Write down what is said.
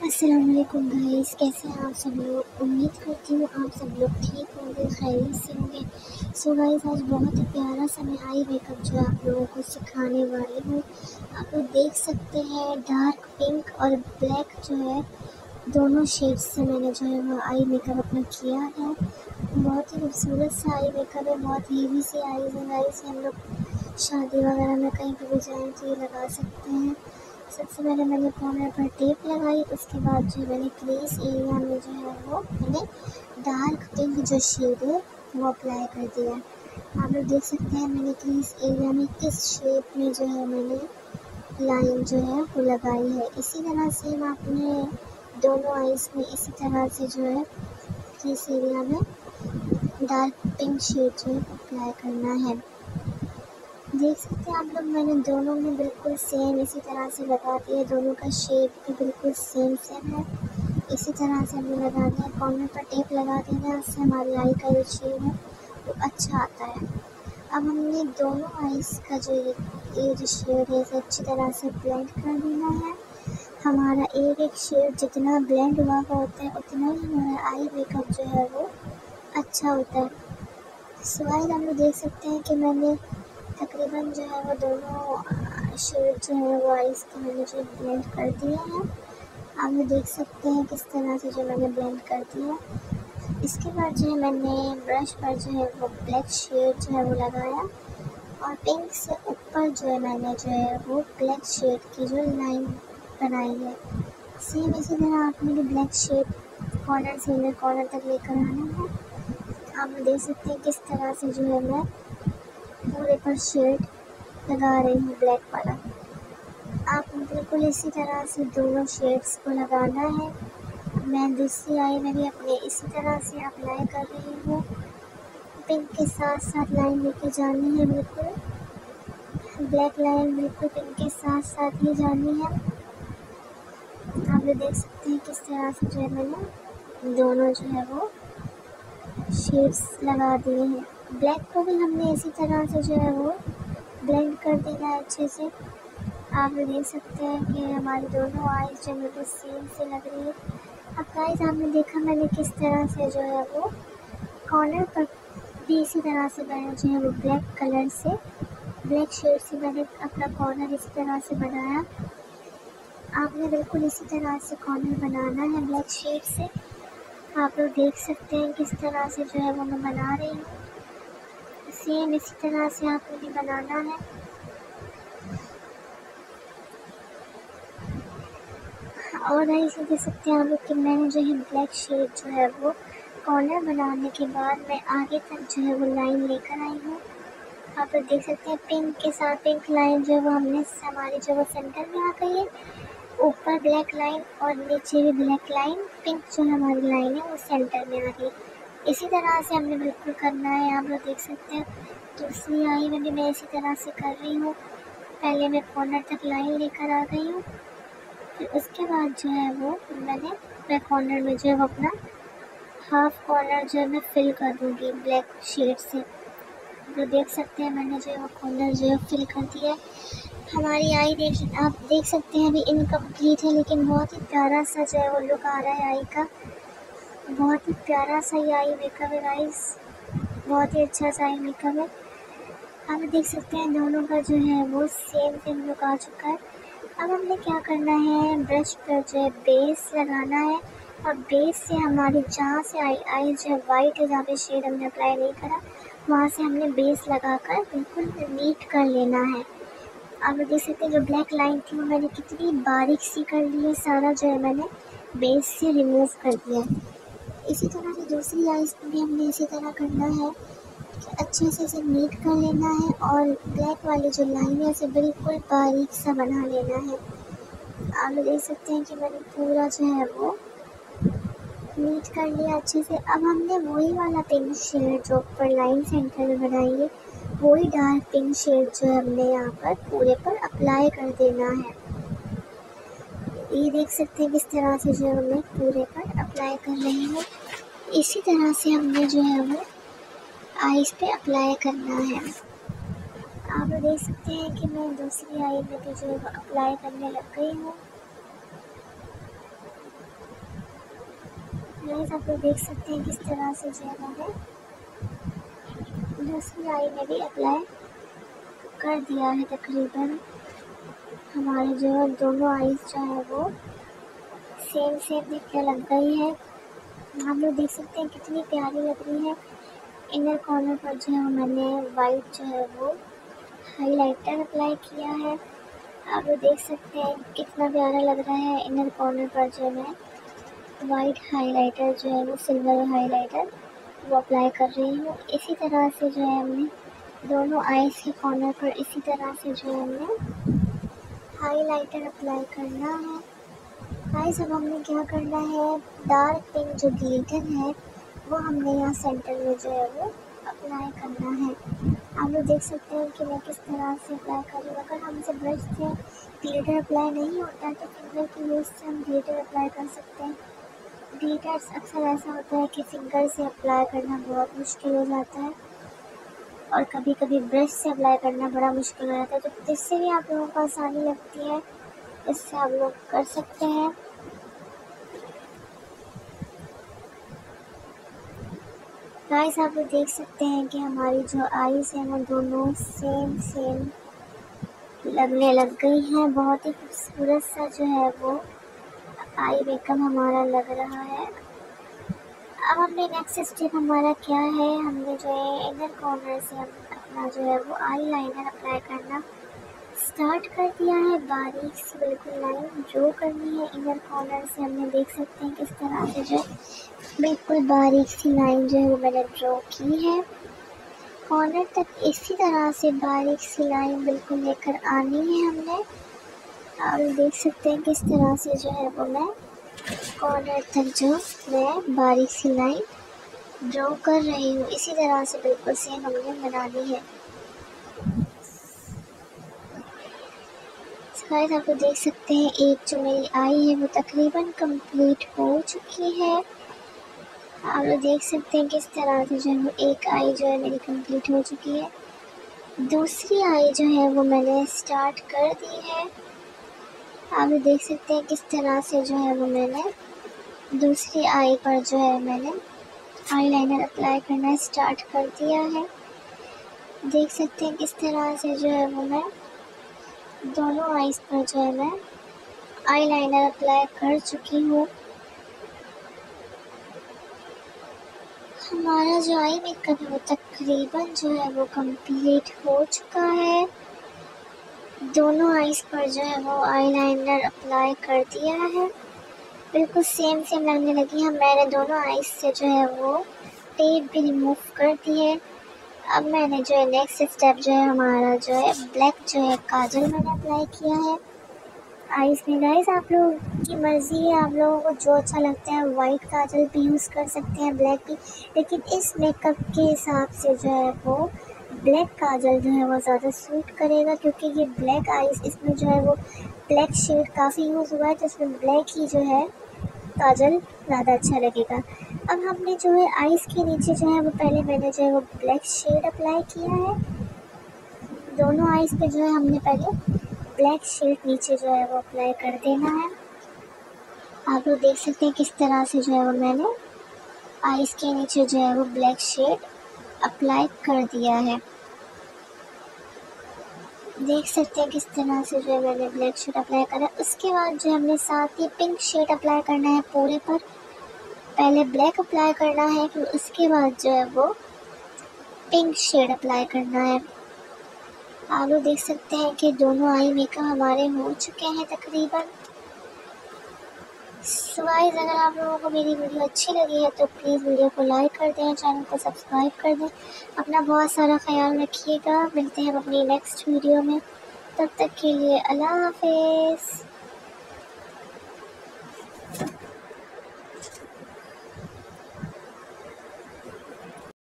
अस्सलाम वालेकुम गाइस, कैसे हैं आप सब लोग। उम्मीद करती हूँ आप सब लोग ठीक होंगे, खैरियत से होंगे। सो गाइस, आज बहुत ही प्यारा सा मैं आई मेकअप जो आप लोगों को सिखाने वाली हूँ। आप लोग देख सकते हैं डार्क पिंक और ब्लैक जो है दोनों शेड्स से मैंने जो है वो आई मेकअप अपना किया है। बहुत ही खूबसूरत सा आई मेकअप है, बहुत हेवी सी आईज है गाइस। हम लोग शादी वगैरह में कहीं पर भी जाएँ तो ये लगा सकते हैं। सबसे पहले मैंने कॉर्नर पर टेप लगाई, उसके बाद जो मैंने क्रीज एरिया में जो है वो मैंने डार्क पिंक जो शेड है वो अप्लाई कर दिया। आप लोग देख सकते हैं मैंने क्रीज एरिया में किस शेप में जो है मैंने लाइन जो है वो लगाई है। इसी तरह से हम अपने दोनों आइज़ में इसी तरह से जो है क्रीज एरिया में डार्क पिंक शेड जो है अप्लाई करना है। देख सकते हैं आप लोग, मैंने दोनों में बिल्कुल सेम इसी तरह से लगा दिया। दोनों का शेप भी बिल्कुल सेम है। इसी तरह से हमने लगा दिया। कॉर्नर पर टेप लगा देना, उससे हमारी आई का जो शेड है वो अच्छा आता है। अब हमने दोनों आइज़ का जो ये जो शेड है इसे अच्छी तरह से ब्लेंड कर देना है। हमारा एक एक शेड जितना ब्लेंड हुआ होता है उतना ही हमारा आई मेकअप जो है वो अच्छा होता है। सो गाइस, हम लोग देख सकते हैं कि मैंने तकरीबन जो है वो दोनों शेड जो है वो आइज़ के मैंने जो ब्लेंड कर दिए हैं। आप लोग देख सकते हैं किस तरह से जो मैंने ब्लेंड कर दिया। इसके बाद जो है मैंने ब्रश पर जो है वो ब्लैक शेड जो है वो लगाया और पिंक से ऊपर जो है मैंने जो है वो ब्लैक शेड की जो लाइन बनाई है। सेम इसी तरह आपने भी ब्लैक शेड कॉर्नर से इनर कॉर्नर तक लेकर आना है। आप लोग देख सकते हैं किस तरह से जो है मैं पूरे पर शेड लगा रही हूँ ब्लैक वाला। आप बिल्कुल इसी तरह से दोनों शेड्स को लगाना है। मैं दूसरी आई में भी अपने इसी तरह से अप्लाई कर रही हूँ। पिंक के साथ साथ लाइन लेके जानी है, बिल्कुल ब्लैक लाइन बिल्कुल पिंक के साथ साथ ही जानी है। आप लोग देख सकते हैं किस तरह से जो है मैंने दोनों जो है वो शेड्स लगा दिए हैं। ब्लैक को भी हमने इसी तरह से जो है वो ब्लेंड कर देना है अच्छे से। आप लोग देख सकते हैं कि हमारी दोनों आइज़ जो बिल्कुल सेम से लग रही है। अब गाइस, आपने देखा मैंने किस तरह से जो है वो कॉर्नर पर भी इसी तरह से मैंने जो है वो ब्लैक कलर से ब्लैक शेड से मैंने अपना कॉर्नर इस तरह से बनाया। आपने बिल्कुल इसी तरह से कॉर्नर बनाना है ब्लैक शेड से। आप लोग देख सकते हैं किस तरह से जो है वो मैं बना रही हूँ। सेम इसी तरह से आपको भी बनाना है। और गाइस, देख सकते हैं आप लोग कि मैंने जो है ब्लैक शेड जो है वो कॉर्नर बनाने के बाद मैं आगे तक जो है वो लाइन लेकर आई हूँ। आप लोग देख सकते हैं पिंक के साथ पिंक लाइन जो है वो हमने हमारी जो वो सेंटर में आ गई है। ऊपर ब्लैक लाइन और नीचे भी ब्लैक लाइन, पिंक जो हमारी लाइन है वो सेंटर में आ गई। इसी तरह से हमने बिल्कुल करना है। आप लोग देख सकते हैं दूसरी आई में भी मैं इसी तरह से कर रही हूँ। पहले मैं कॉर्नर तक लाइन लेकर आ गई हूँ, फिर उसके बाद जो है वो मैं कॉर्नर में जो है वो अपना हाफ कॉर्नर जो है मैं फिल कर दूँगी ब्लैक शेड से। तो देख सकते हैं मैंने जो है वो कॉर्नर जो है फिल कर दिया है। हमारी आई आप देख सकते हैं अभी इनकम्प्लीट है, लेकिन बहुत ही प्यारा सा जो है वो लुक आ रहा है आई का। बहुत ही प्यारा सा ये आई मेकअप है गाइस, बहुत ही अच्छा सा आई मेकअप है। आप देख सकते हैं दोनों का जो है वो सेम लुक आ चुका है। अब हमने क्या करना है, ब्रश पर जो है बेस लगाना है और बेस से हमारी जहाँ से आई जो है वाइट है, जहाँ पे शेड हमने अप्लाई नहीं करा वहाँ से हमने बेस लगाकर बिल्कुल नीट कर लेना है। आप देख सकते हैं जो ब्लैक लाइन थी वो मैंने कितनी बारीक सी कर ली है, सारा जो है मैंने बेस से रिमूव कर दिया। इसी तरह से दूसरी आइज़ को भी हमने इसी तरह करना है कि अच्छे से इसे नीट कर लेना है और ब्लैक वाली जो लाइन है उसे बिल्कुल बारीक सा बना लेना है। आप देख सकते हैं कि मैंने पूरा जो है वो नीट कर लिया अच्छे से। अब हमने वही वाला पिंक शेड जो ऊपर लाइन सेंटर में बनाई है, वही डार्क पिंक शेड जो है हमने यहाँ पर पूरे पर अप्लाई कर देना है। ये देख सकते हैं किस तरह से जो है मैं पूरे पर अप्लाई कर रही हूँ। इसी तरह से हमने जो है वो आईज पे अप्लाई करना है। आप देख सकते हैं कि मैं दूसरी आई में भी जो है अप्लाई करने लग गई हूँ। गाइस आप लोग देख सकते हैं किस तरह से जो है मैंने दूसरी आई में भी अप्लाई कर दिया है। तकरीबन हमारे जो है दोनों आईज जो है वो सेम सेम दिखने लग गई है। आप लोग देख सकते हैं कितनी प्यारी लग रही है। इनर कॉर्नर पर जो है मैंने वाइट जो है वो हाइलाइटर अप्लाई किया है। आप लोग देख सकते हैं कितना प्यारा लग रहा है। इनर कॉर्नर पर जो मैं वाइट हाइलाइटर जो है वो सिल्वर हाइलाइटर वो अप्लाई कर रही हूँ। इसी तरह से जो है हमने दोनों आईज के कॉर्नर पर इसी तरह से जो है हमने हाइलाइटर अप्लाई करना है। गाइस अब हमने क्या करना है, डार्क पिंक जो ग्लिटर है वो हमने यहाँ सेंटर में जो है वो अप्लाई करना है। आप लोग देख सकते हैं कि मैं किस तरह से अप्लाई कर रही हूँ। अगर हमसे ब्रश से ग्लिटर अप्लाई नहीं होता है तो फिंगर की यूज़ से हम ग्लिटर अप्लाई कर सकते हैं। ग्लिटर्स अक्सर ऐसा होता है कि फिंगर से अप्लाई करना बहुत मुश्किल हो जाता है और कभी कभी ब्रश से अप्लाई करना बड़ा मुश्किल हो जाता है। तो जिससे भी आप लोगों को आसानी लगती है इससे आप लोग कर सकते हैं। गाइस आप लोग देख सकते हैं कि हमारी जो आईज है वो दोनों सेम सेम लगने लग गई हैं। बहुत ही खूबसूरत सा जो है वो आई मेकअप हमारा लग रहा है। अब हमने नेक्स्ट स्टेप हमारा क्या है, हमने जो है इनर कॉर्नर से हम अपना जो है वो आई लाइनर अप्लाई करना स्टार्ट कर दिया है। बारीक सी बिल्कुल लाइन ड्रॉ करनी है इनर कॉर्नर से। हमने देख सकते हैं किस तरह से जो बिल्कुल बारीक सी लाइन जो है वो मैंने ड्रॉ की है। कॉर्नर तक इसी तरह से बारीक सी लाइन बिल्कुल लेकर आनी है हमने। और देख सकते हैं किस तरह से जो है वो मैं कॉर्नर तक जो मैं बारीक सी लाइन ड्रॉ कर रही हूँ। इसी तरह से बिल्कुल सेम हमने बनानी है। गाइस आप लोग देख सकते हैं एक जो मेरी आई है वो तकरीबन कंप्लीट हो चुकी है। आप लोग देख सकते हैं किस तरह से जो है वो एक आई जो है मेरी कंप्लीट हो चुकी है। दूसरी आई जो है वो मैंने स्टार्ट कर दी है। आप लोग देख सकते हैं किस तरह से जो है वो मैंने दूसरी आई पर जो है मैंने आईलाइनर अप्लाई करना स्टार्ट कर दिया है। देख सकते हैं किस तरह से जो है वो मैं दोनों आईज पर जो है मैं आईलाइनर अप्लाई कर चुकी हूँ। हमारा जो आई मेकअप है वो तकरीबन जो है वो कंप्लीट हो चुका है। दोनों आईज पर जो है वो आईलाइनर अप्लाई कर दिया है। बिल्कुल सेम सेम लगने लगी है। मैंने दोनों आईज से जो है वो टेप भी रिमूव कर दी है। अब मैंने जो है नेक्स्ट स्टेप जो है हमारा जो है ब्लैक जो है काजल मैंने अप्लाई किया है आईज में। गाइस आप लोगों की मर्ज़ी है, आप लोगों को जो अच्छा लगता है वाइट काजल भी यूज़ कर सकते हैं, ब्लैक भी। लेकिन इस मेकअप के हिसाब से जो है वो ब्लैक काजल जो है वो ज़्यादा सूट करेगा क्योंकि ये ब्लैक आईज इसमें जो है वो ब्लैक शेड काफ़ी यूज़ हुआ है तो इसमें ब्लैक ही जो है काजल ज़्यादा अच्छा लगेगा। अब हमने जो है आईज के नीचे जो है वो पहले मैंने जो है वो ब्लैक शेड अप्लाई किया है। दोनों आईज पे जो है हमने पहले ब्लैक शेड नीचे जो है वो अप्लाई कर देना है। आप लोग देख सकते हैं किस तरह से जो है वो मैंने आईज के नीचे जो है वो ब्लैक शेड अप्लाई कर दिया है। देख सकते हैं किस तरह से जो है मैंने ब्लैक शेड अप्लाई करा। उसके बाद जो हमने साथ ही पिंक शेड अप्लाई करना है पूरे पर। पहले ब्लैक अप्लाई करना है फिर उसके बाद जो है वो पिंक शेड अप्लाई करना है। आप लोग देख सकते हैं कि दोनों आई मेकअप हमारे हो चुके हैं तकरीबन। सो गाइस अगर आप लोगों को मेरी वीडियो अच्छी लगी है तो प्लीज़ वीडियो को लाइक कर दें, चैनल को सब्सक्राइब कर दें। अपना बहुत सारा ख्याल रखिएगा। मिलते हैं अपनी नेक्स्ट वीडियो में, तब तक के लिए अल्लाह हाफिज़।